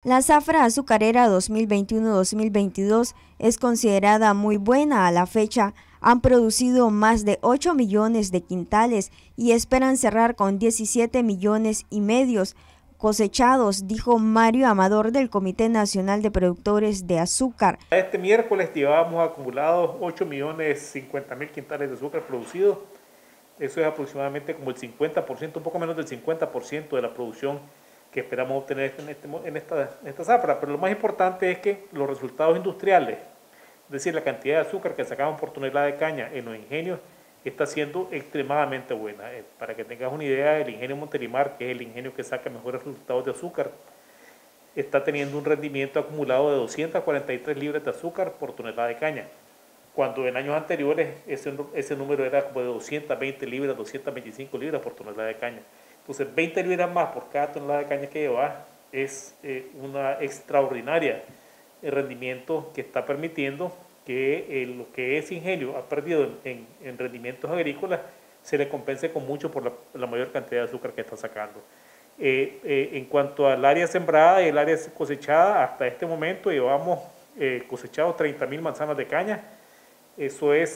La zafra azucarera 2021-2022 es considerada muy buena a la fecha. Han producido más de 8 millones de quintales y esperan cerrar con 17 millones y medio cosechados, dijo Mario Amador del Comité Nacional de Productores de Azúcar. Este miércoles llevábamos acumulados 8.050.000 quintales de azúcar producidos. Eso es aproximadamente como el 50%, un poco menos del 50% de la producción que esperamos obtener en esta zafra. Pero lo más importante es que los resultados industriales, es decir, la cantidad de azúcar que sacamos por tonelada de caña en los ingenios, está siendo extremadamente buena. Para que tengas una idea, el ingenio Montelimar, que es el ingenio que saca mejores resultados de azúcar, está teniendo un rendimiento acumulado de 243 libras de azúcar por tonelada de caña, cuando en años anteriores ese número era como de 220 libras, 225 libras por tonelada de caña. Entonces 20 libras más por cada tonelada de caña que lleva es una extraordinaria rendimiento que está permitiendo que lo que ese ingenio ha perdido en rendimientos agrícolas se le compense con mucho por la mayor cantidad de azúcar que está sacando. En cuanto al área sembrada y el área cosechada, hasta este momento llevamos cosechado 30.000 manzanas de caña. Eso es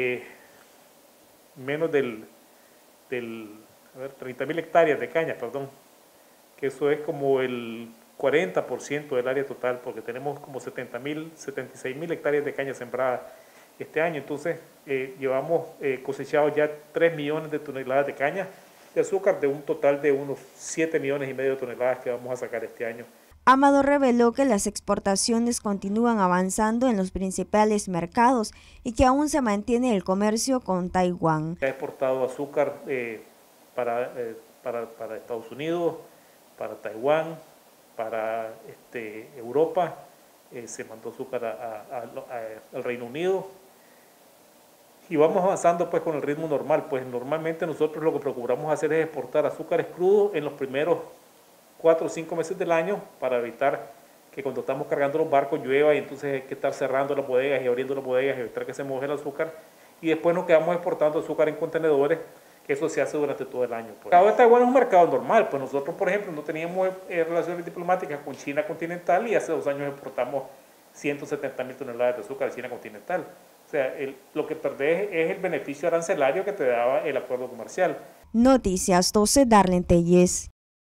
menos 30.000 hectáreas de caña, perdón, que eso es como el 40% del área total, porque tenemos como 76.000 hectáreas de caña sembrada este año. Entonces llevamos cosechado ya 3 millones de toneladas de caña de azúcar, de un total de unos 7 millones y medio de toneladas que vamos a sacar este año. Amador reveló que las exportaciones continúan avanzando en los principales mercados y que aún se mantiene el comercio con Taiwán. Se ha exportado azúcar para Estados Unidos, para Taiwán, para Europa, se mandó azúcar al Reino Unido y vamos avanzando pues con el ritmo normal. Pues normalmente nosotros lo que procuramos hacer es exportar azúcares crudos en los primeros 4 o 5 meses del año para evitar que cuando estamos cargando los barcos llueva y entonces hay que estar cerrando las bodegas y abriendo las bodegas y evitar que se moje el azúcar, y después nos quedamos exportando azúcar en contenedores, que eso se hace durante todo el año. El mercado de Taiwán es un mercado normal, pues nosotros por ejemplo no teníamos relaciones diplomáticas con China continental y hace 2 años exportamos 170.000 toneladas de azúcar a China continental. O sea, lo que perdés es el beneficio arancelario que te daba el acuerdo comercial. Noticias 12, Darlene Telles.